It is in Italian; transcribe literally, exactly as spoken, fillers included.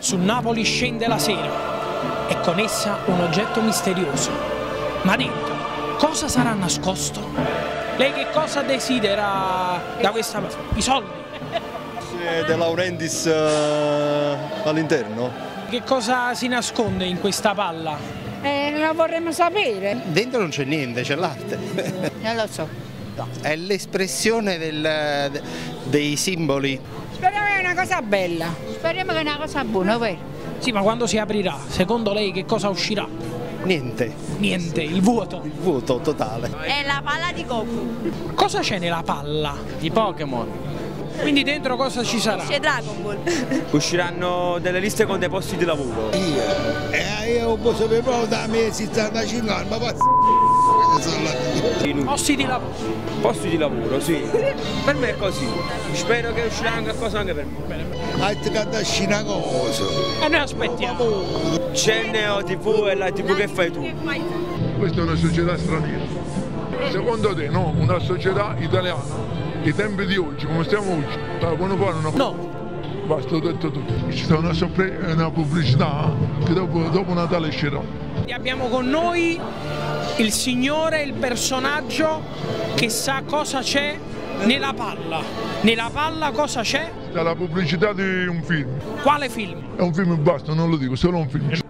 Su Napoli scende la sera e con essa un oggetto misterioso. Ma dentro cosa sarà nascosto? Lei che cosa desidera da questa... i soldi? De Laurentiis uh, all'interno? Che cosa si nasconde in questa palla? Eh, lo vorremmo sapere. Dentro non c'è niente, c'è l'arte. Non lo so. No, è l'espressione del, dei simboli. Speriamo che è una cosa bella. Speriamo che è una cosa buona, vero? Sì, ma quando si aprirà, secondo lei che cosa uscirà? Niente. Niente, il vuoto. Il vuoto totale. È la palla di Goku. Cosa c'è nella palla? Di Pokémon. Quindi dentro cosa ci sarà? C'è Dragon Ball. Usciranno delle liste con dei posti di lavoro. Io, eh, io posso per proprio da me si sta da cinque ma pazzo. Posti di lavoro. Posti di lavoro, sì. Per me è così. Spero che uscirà anche qualcosa anche per me. Hai da scina cosa. E noi aspettiamo. C'è Neo tivù e la tivù che fai tu. Questa è una società straniera. Secondo te no? Una società italiana? I tempi di oggi, come stiamo oggi, la buona fare una... No. Basta, ho detto tutto. Ci sta una, una pubblicità che dopo, dopo Natale uscirà. Abbiamo con noi il signore, il personaggio che sa cosa c'è nella palla. Nella palla cosa c'è? C'è la pubblicità di un film. Quale film? È un film e basta, non lo dico, solo un film.